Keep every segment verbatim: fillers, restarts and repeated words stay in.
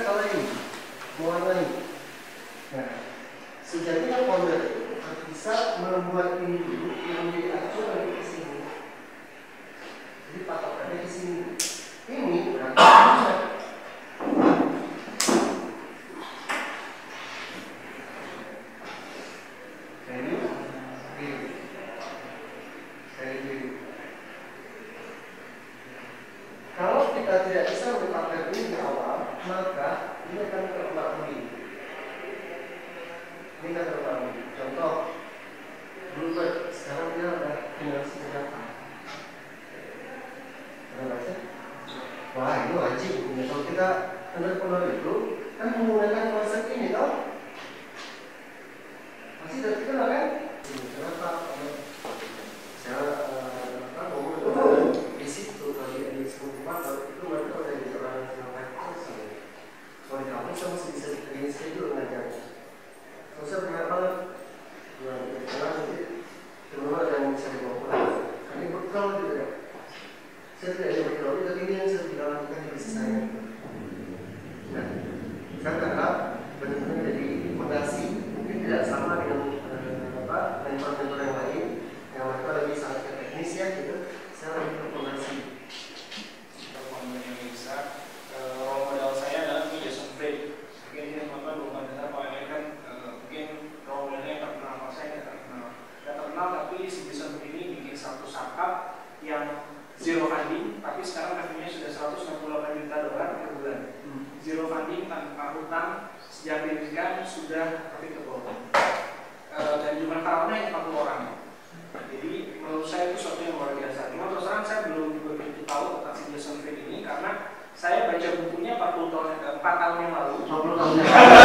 skala ini, mewarnai. Nah, sejatinya founder itu bisa membuat ini dulu yang menjadi acuan di sini. Jadi patokannya di sini. Ini berarti bisa. Kalau kita tidak bisa menetapkan ini di awal, maka ini akan terulang lagi. Ini akan terulang lagi. Contoh, Bluebird sekarang dia ada generasi berapa? Pernah baca? Wah, itu wajib. Kalau kita entrepreneur itu kan menggunakan konsep ini, toh? Pasti sudah kenal kan? Kenapa? Saya apa? Ngomong di situ kali di sebuah tempat itu mereka udah jadi orang yang sangat terus. Kalau di kampus saya masih bisa bikin schedule ngajarnya. Kalau saya benar banget, ya karena nanti teman-teman ada yang bisa dibawa pulang. Ini bekal juga. Saya tidak ada bekal, tapi ini yang saya tidak lakukan di bisnis saya. Nah, saya berharap benar-benar jadi fondasi. Mungkin tidak sama dengan apa mentor-mentor yang lain yang mereka lebih sangat teknis ya gitu. Saya lebih ke fondasi. Founder yang bisa role model saya adalah Jason Fried. Mungkin teman-teman belum mendengar bahwa ini kan mungkin role modelnya yang terkenal, kalau saya tidak terkenal tidak terkenal tapi si Jason Fried ini bikin satu startup yang zero funding tapi sekarang revenue sudah seratus enam puluh delapan juta dolar per bulan. hmm. Zero funding tanpa hutang, sejak didirikan sudah profitable. Uh, dan jumlah karyawannya empat puluh orang. Jadi menurut saya itu sesuatu yang luar biasa. Cuma terus terang saya belum begitu tahu tentang si Jason Fried ini karena saya baca bukunya empat puluh tahun empat tahun yang lalu. empat puluh tahun yang lalu.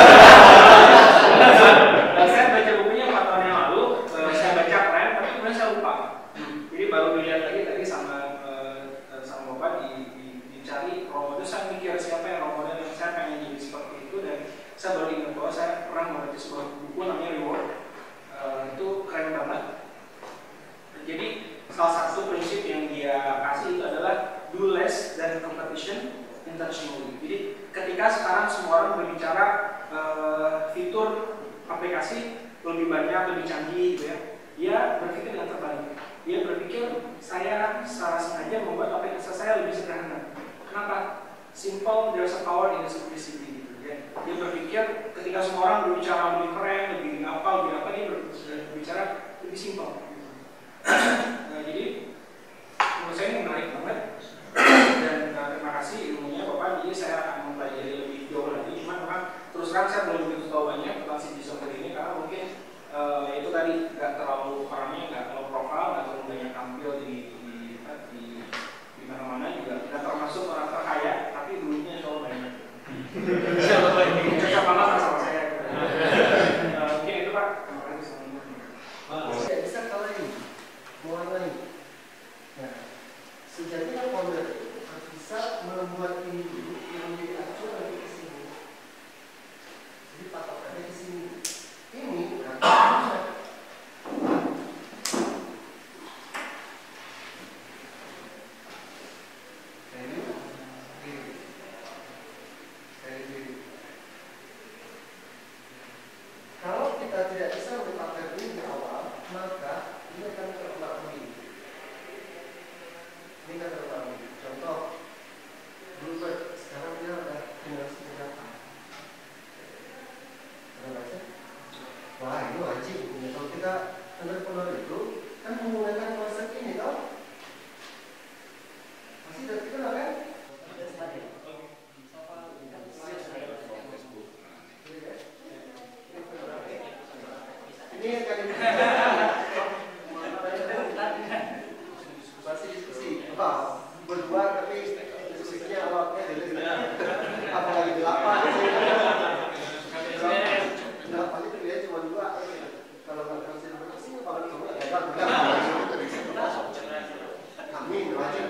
Saya baca bukunya empat tahun yang lalu. Uh, saya baca keren, tapi kemudian saya lupa. Jadi baru dilihat lagi tadi sama uh, sama bapak di, di, dicari role model. Saya mikir siapa yang role model yang saya pengen jadi seperti itu dan saya baru ingat bahwa saya pernah membaca sebuah buku namanya Reward. Uh, itu keren banget. Jadi salah satu prinsip yang dia kasih itu adalah do less than competition intentionally. Jadi ketika sekarang semua orang berbicara uh, fitur aplikasi lebih banyak, lebih canggih gitu ya, dia berpikir dengan terbalik. Dia berpikir saya secara sengaja membuat aplikasi saya lebih sederhana. Kenapa? Simple, there's a power in the simplicity gitu ya. Dia berpikir ketika semua orang berbicara lebih keren, lebih apa, lebih apa, dia berbicara lebih simple. Nah, jadi menurut saya ini menarik banget dan uh, terima kasih ilmunya Bapak. Jadi saya akan mempelajari lebih jauh lagi. Cuma memang terus terang saya belum begitu tahu banyak tentang si Jason Fried ini karena mungkin uh, itu tadi nggak terlalu orangnya nggak terlalu profil, nggak terlalu banyak tampil di di di, di mana-mana juga. Nggak termasuk orang terkaya, tapi duitnya selalu banyak. Selalu banyak. Cocok banget sama saya. Uh, mungkin itu Pak. Terima kasih sama-sama. Tidak bisa kalah ini. Mewarnai. Nah, sejatinya founder itu bisa membuat ini dulu yang menjadi acuan di sini. Jadi patokannya di sini. Ini berarti bisa. Kalau kita tidak bisa menetapkan ini di awal, maka ini akan terulang lagi. Ini akan terulang lagi. Contoh, Bluebird sekarang dia ada generasi berapa? Pernah baca? Wah, itu wajib. Kalau kita entrepreneur itu kan menggunakan konsep ini, toh? Pasti sudah kenal kan? Ini akan masih diskusi. Oh, berdua tapi diskusinya awalnya apalagi delapan. Delapan itu dia cuma dua. Kalau nggak konsen diskusi, kalau cuma amin, wajib.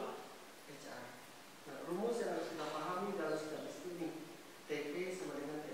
Rumus yang harus kita pahami dalam bisnis ini T P sama dengan T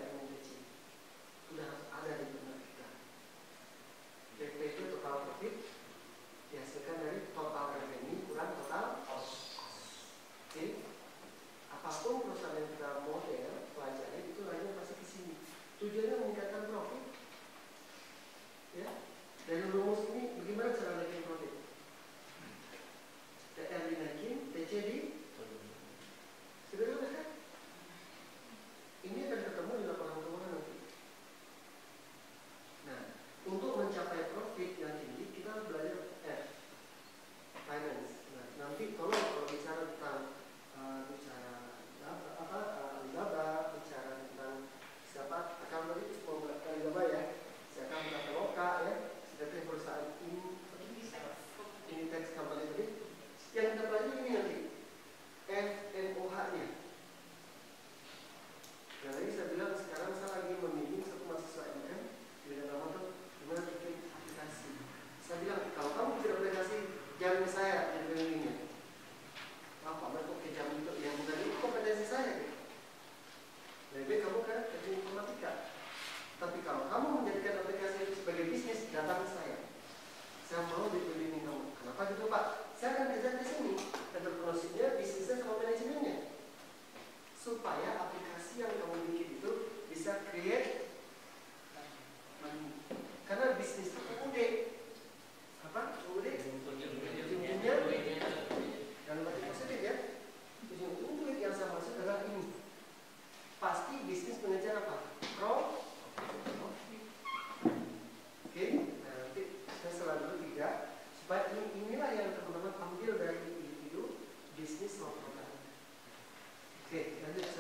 supaya aplikasi yang kamu bikin itu bisa create money. Karena bisnis itu U U D, apa? U U D ujungnya dalam arti positif ya. Ujung duit yang saya maksud adalah ini. Pasti bisnis mengejar apa? Pro. Oke, nah nanti saya selalu tiga supaya ini, inilah yang teman-teman ambil dari individu bisnis maupun produk. Oke, lanjut.